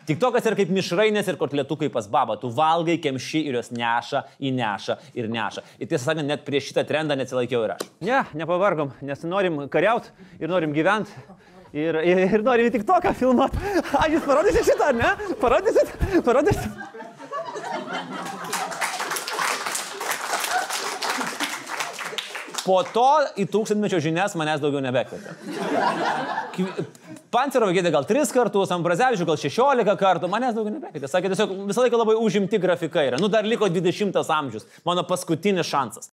TikTokas yra kaip mišrainės ir kotletukai pas babą. Tu valgai, kemši ir jos neša, įneša ir neša. Ir tiesą sakant, net prieš šitą trendą neatsilaikiau ir aš. Ne, nepavargom, nes norim kariaut ir norim gyvent. Ir norim į TikToką filmuot. A, jūs parodysit šitą, ne? Parodysit? Po to į tūkstantmečio žinias manęs daugiau nebekvietė. Pancerovą kvietė gal 3 kartus, Ambrazevičių gal 16 kartų, manęs daugiau nebekvietė. Sakė, tiesiog visą laiką labai užimti grafikai yra. Nu, dar liko 20 amžius, mano paskutinis šansas.